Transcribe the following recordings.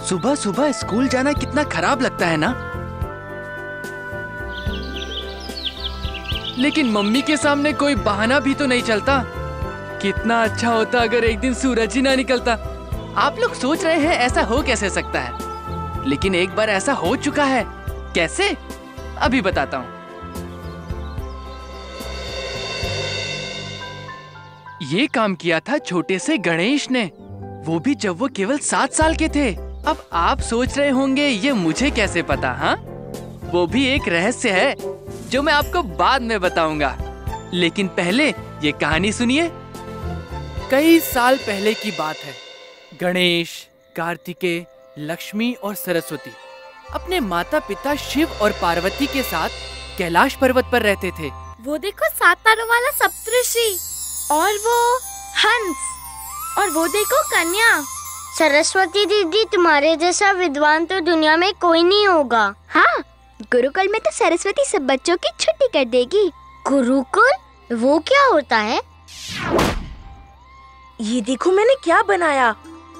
सुबह सुबह स्कूल जाना कितना खराब लगता है ना। लेकिन मम्मी के सामने कोई बहाना भी तो नहीं चलता। कितना अच्छा होता अगर एक दिन सूरज ही ना निकलता। आप लोग सोच रहे हैं ऐसा हो कैसे सकता है, लेकिन एक बार ऐसा हो चुका है। कैसे? अभी बताता हूँ। ये काम किया था छोटे से गणेश ने, वो भी जब वो केवल 7 साल के थे। अब आप सोच रहे होंगे ये मुझे कैसे पता? हाँ, वो भी एक रहस्य है जो मैं आपको बाद में बताऊंगा। लेकिन पहले ये कहानी सुनिए। कई साल पहले की बात है। गणेश, कार्तिकेय, लक्ष्मी और सरस्वती अपने माता पिता शिव और पार्वती के साथ कैलाश पर्वत पर रहते थे। वो देखो 7 तारों वाला सप्तऋषि, और वो हंस, और वो देखो कन्या। सरस्वती दीदी, तुम्हारे जैसा विद्वान तो दुनिया में कोई नहीं होगा। हाँ, गुरुकुल में तो सरस्वती सब बच्चों की छुट्टी कर देगी। गुरुकुल? वो क्या होता है? ये देखो मैंने क्या बनाया।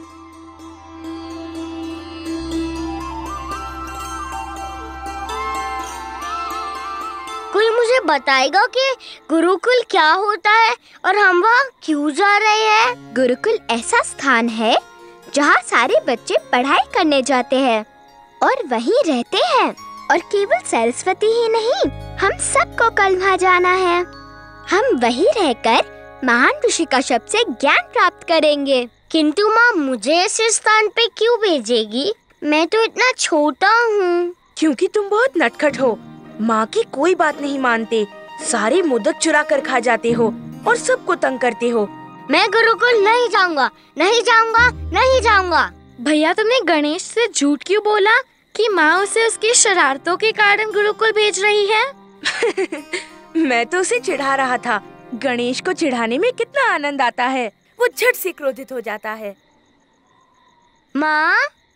कोई मुझे बताएगा कि गुरुकुल क्या होता है और हम वहाँ क्यों जा रहे हैं? गुरुकुल ऐसा स्थान है जहाँ सारे बच्चे पढ़ाई करने जाते हैं और वहीं रहते हैं। और केवल सरस्वती ही नहीं, हम सबको कल वहाँ जाना है। हम वहीं रहकर महान ऋषि कश्यप से ज्ञान प्राप्त करेंगे। किंतु माँ, मुझे ऐसे स्थान पे क्यों भेजेगी? मैं तो इतना छोटा हूँ। क्योंकि तुम बहुत नटखट हो, माँ की कोई बात नहीं मानते, सारे मोदक चुरा कर खा जाते हो और सबको तंग करते हो। मैं गुरुकुल नहीं जाऊंगा, नहीं जाऊंगा, नहीं जाऊंगा। भैया, तुमने गणेश से झूठ क्यों बोला कि माँ उसे उसकी शरारतों के कारण गुरुकुल भेज रही है? मैं तो उसे चिढ़ा रहा था। गणेश को चिढ़ाने में कितना आनंद आता है, वो झट से क्रोधित हो जाता है। माँ?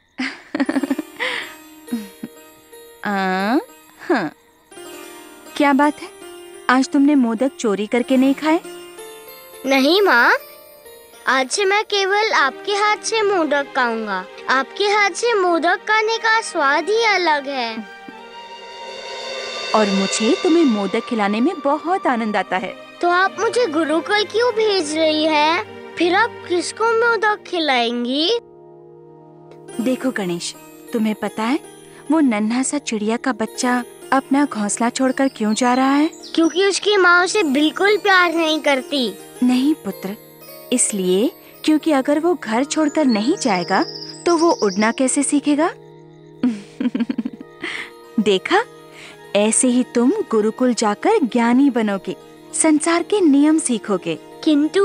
हाँ, क्या बात है? आज तुमने मोदक चोरी करके नहीं खाए? नहीं माँ, आज से मैं केवल आपके हाथ से मोदक खाऊंगा। आपके हाथ से मोदक खाने का स्वाद ही अलग है। और मुझे तुम्हें मोदक खिलाने में बहुत आनंद आता है। तो आप मुझे गुरुकुल क्यों भेज रही है? फिर आप किसको मोदक खिलाएंगी? देखो गणेश, तुम्हें पता है वो नन्हा सा चिड़िया का बच्चा अपना घोंसला छोड़कर क्यों जा रहा है? क्योंकि उसकी माँ उसे बिल्कुल प्यार नहीं करती। नहीं पुत्र, इसलिए क्योंकि अगर वो घर छोड़कर नहीं जाएगा तो वो उड़ना कैसे सीखेगा? देखा, ऐसे ही तुम गुरुकुल जाकर ज्ञानी बनोगे, संसार के नियम सीखोगे। किंतु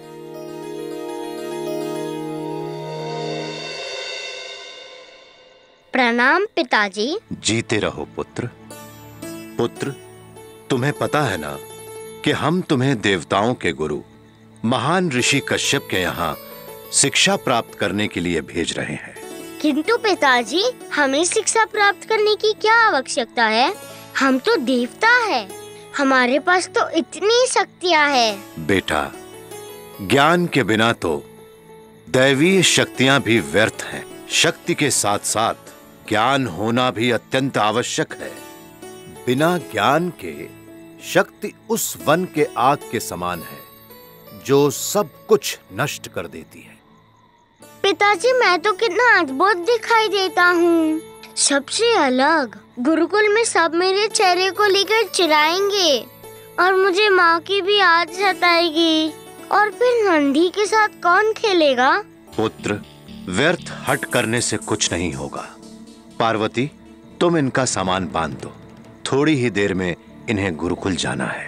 प्रणाम पिताजी। जीते रहो पुत्र। पुत्र, तुम्हें पता है ना कि हम तुम्हें देवताओं के गुरु महान ऋषि कश्यप के यहाँ शिक्षा प्राप्त करने के लिए भेज रहे हैं। किंतु पिताजी, हमें शिक्षा प्राप्त करने की क्या आवश्यकता है? हम तो देवता हैं। हमारे पास तो इतनी शक्तियाँ हैं। बेटा, ज्ञान के बिना तो दैवीय शक्तियाँ भी व्यर्थ हैं। शक्ति के साथ साथ ज्ञान होना भी अत्यंत आवश्यक है। बिना ज्ञान के शक्ति उस वन के आग के समान है जो सब कुछ नष्ट कर देती है। पिताजी, मैं तो कितना अद्भुत दिखाई देता हूँ, सबसे अलग। गुरुकुल में सब मेरे चेहरे को लेकर चिढ़ाएंगे और मुझे माँ की भी याद सताएगी। और फिर नंदी के साथ कौन खेलेगा? पुत्र, व्यर्थ हट करने से कुछ नहीं होगा। पार्वती, तुम इनका सामान बांध दो। थोड़ी ही देर में इन्हें गुरुकुल जाना है।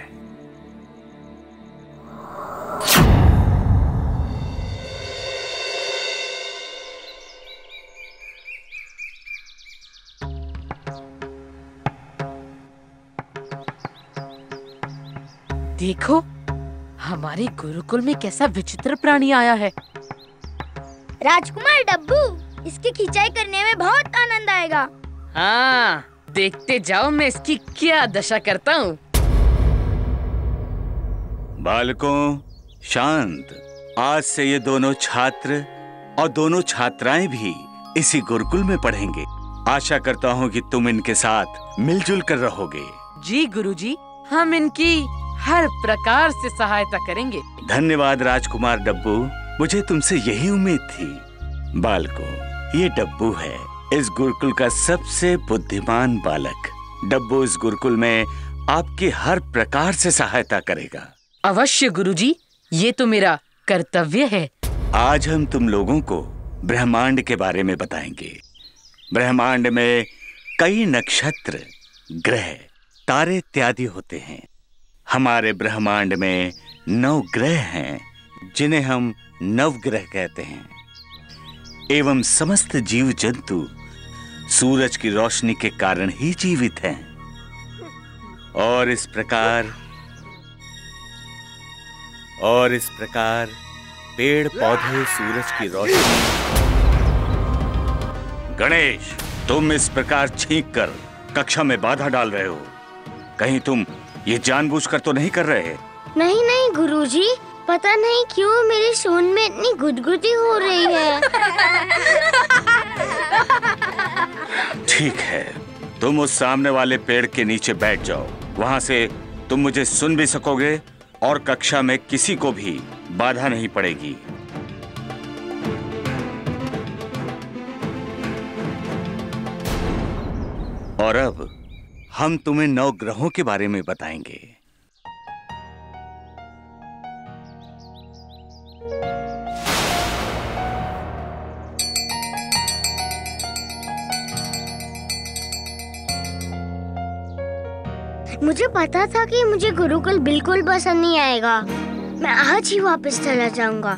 देखो, हमारे गुरुकुल में कैसा विचित्र प्राणी आया है। राजकुमार डब्बू, इसकी खिंचाई करने में बहुत आनंद आएगा। हाँ, देखते जाओ मैं इसकी क्या दशा करता हूँ। बालकों, शांत। आज से ये दोनों छात्र और दोनों छात्राएं भी इसी गुरुकुल में पढ़ेंगे। आशा करता हूँ कि तुम इनके साथ मिलजुल कर रहोगे। जी गुरुजी, हम इनकी हर प्रकार से सहायता करेंगे। धन्यवाद राजकुमार डब्बू, मुझे तुमसे यही उम्मीद थी। बालकों, ये डब्बू है, इस गुरुकुल का सबसे बुद्धिमान बालक। डब्बू इस गुरुकुल में आपकी हर प्रकार से सहायता करेगा। अवश्य गुरुजी, ये तो मेरा कर्तव्य है। आज हम तुम लोगों को ब्रह्मांड के बारे में बताएंगे। ब्रह्मांड में कई नक्षत्र, ग्रह, तारे इत्यादि होते हैं। हमारे ब्रह्मांड में 9 ग्रह हैं, जिन्हें हम नवग्रह कहते हैं। एवं समस्त जीव जंतु सूरज की रोशनी के कारण ही जीवित हैं। और इस प्रकार पेड़ पौधे सूरज की रोशनी। गणेश, तुम इस प्रकार छींक कर कक्षा में बाधा डाल रहे हो। कहीं तुम ये जानबूझकर तो नहीं कर रहे? नहीं नहीं गुरुजी, पता नहीं क्यों मेरी सूंड में इतनी गुदगुदी हो रही है। ठीक है, तुम उस सामने वाले पेड़ के नीचे बैठ जाओ। वहां से तुम मुझे सुन भी सकोगे और कक्षा में किसी को भी बाधा नहीं पड़ेगी। और अब हम तुम्हें 9 ग्रहों के बारे में बताएंगे। मुझे पता था कि मुझे गुरुकुल बिल्कुल पसंद नहीं आएगा। मैं आज ही वापस चला जाऊंगा।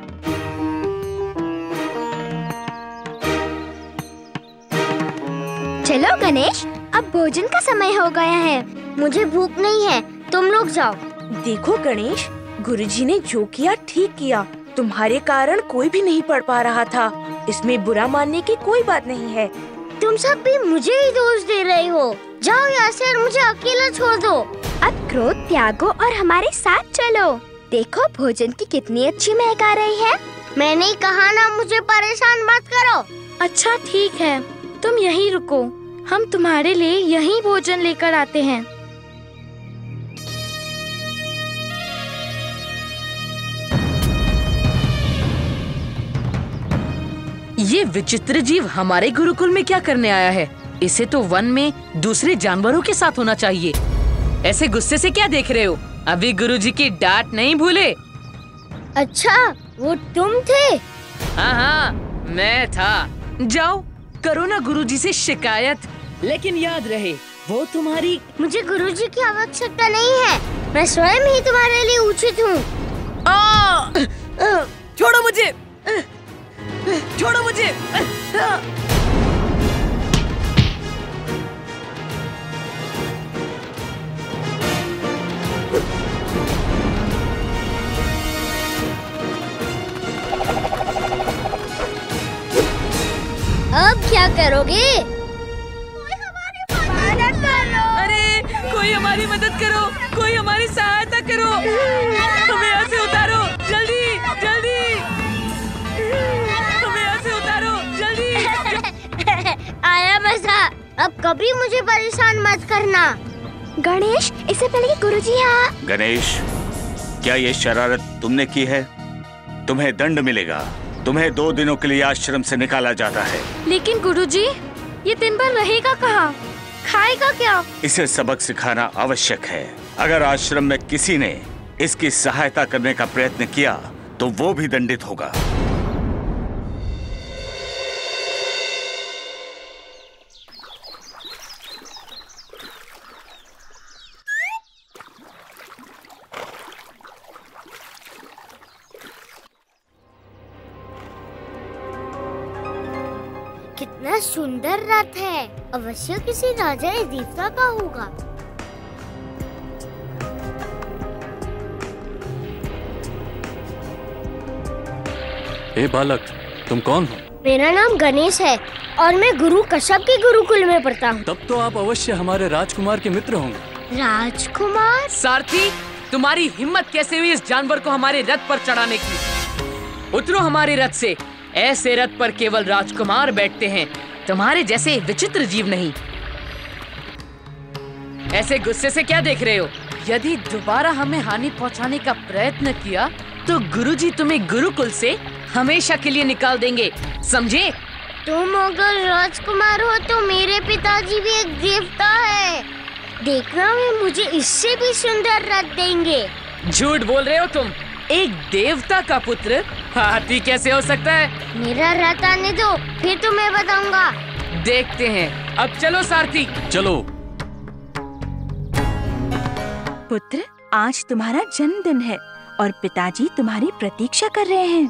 चलो गणेश, अब भोजन का समय हो गया है। मुझे भूख नहीं है, तुम लोग जाओ। देखो गणेश, गुरुजी ने जो किया ठीक किया। तुम्हारे कारण कोई भी नहीं पढ़ पा रहा था। इसमें बुरा मानने की कोई बात नहीं है। तुम सब भी मुझे ही दोष दे रहे हो। जाओ यहाँ से और मुझे अकेला छोड़ दो। अब क्रोध त्यागो और हमारे साथ चलो। देखो भोजन की कितनी अच्छी महक आ रही है। मैंने ही कहा ना, मुझे परेशान मत करो। अच्छा ठीक है, तुम यहीं रुको, हम तुम्हारे लिए यहीं भोजन लेकर आते हैं। ये विचित्र जीव हमारे गुरुकुल में क्या करने आया है? इसे तो वन में दूसरे जानवरों के साथ होना चाहिए। ऐसे गुस्से से क्या देख रहे हो? अभी गुरुजी की डांट नहीं भूले? अच्छा, वो तुम थे? हाँ हाँ, मैं था। जाओ करो ना गुरुजी से शिकायत, लेकिन याद रहे वो तुम्हारी। मुझे गुरुजी की आवश्यकता नहीं है, मैं स्वयं ही तुम्हारे लिए उचित हूँ। छोड़ो मुझे, छोड़ो मुझे। अब क्या करोगे? अरे कोई हमारी मदद करो, कोई हमारी सहायता करो, हमें यहाँ से उतारो जल्दी जल्दी, हमें यहाँ से उतारो जल्दी। आया मजा, अब कभी मुझे परेशान मत करना। गणेश, इससे पहले कि गुरुजी यहाँ। गणेश, क्या ये शरारत तुमने की है? तुम्हें दंड मिलेगा। तुम्हें 2 दिनों के लिए आश्रम से निकाला जाता है। लेकिन गुरुजी, ये दिन भर रहेगा कहाँ? खाएगा क्या? इसे सबक सिखाना आवश्यक है। अगर आश्रम में किसी ने इसकी सहायता करने का प्रयत्न किया तो वो भी दंडित होगा। कितना सुंदर रथ है, अवश्य किसी राजा या देवता का होगा। ए बालक, तुम कौन हो? मेरा नाम गणेश है और मैं गुरु कश्यप के गुरुकुल में पढ़ता हूँ। तब तो आप अवश्य हमारे राजकुमार के मित्र होंगे। राजकुमार? सारथी, तुम्हारी हिम्मत कैसे हुई इस जानवर को हमारे रथ पर चढ़ाने की? उतरो हमारे रथ से ऐसे रथ पर केवल राजकुमार बैठते हैं, तुम्हारे जैसे विचित्र जीव नहीं। ऐसे गुस्से से क्या देख रहे हो? यदि दोबारा हमें हानि पहुंचाने का प्रयत्न किया तो गुरुजी तुम्हें गुरुकुल से हमेशा के लिए निकाल देंगे, समझे? तुम अगर राजकुमार हो तो मेरे पिताजी भी एक देवता है। देखना, वे मुझे इससे भी सुंदर रथ देंगे। झूठ बोल रहे हो तुम। एक देवता का पुत्र हाथी कैसे हो सकता है? मेरा रथ आने दो, फिर तुम्हें बताऊंगा। देखते हैं। अब चलो सारथी। चलो। पुत्र, आज तुम्हारा जन्मदिन है और पिताजी तुम्हारी प्रतीक्षा कर रहे हैं।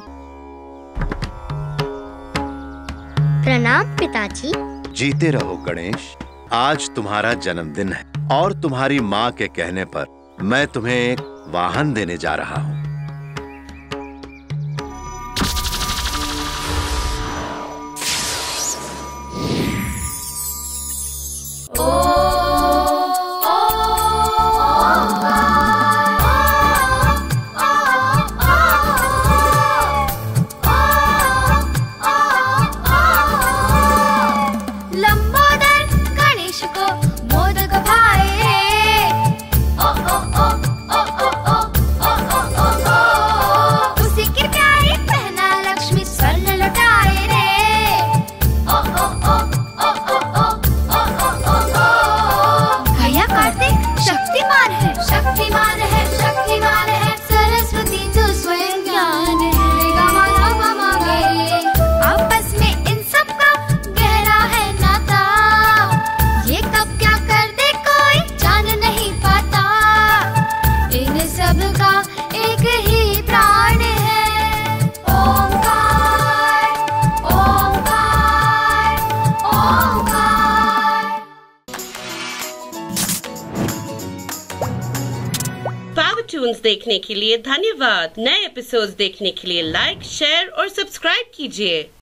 प्रणाम पिताजी। जीते रहो गणेश। आज तुम्हारा जन्मदिन है और तुम्हारी माँ के कहने पर मैं तुम्हें एक वाहन देने जा रहा हूँ। देखने के लिए धन्यवाद। नए एपिसोड्स देखने के लिए लाइक, शेयर और सब्सक्राइब कीजिए।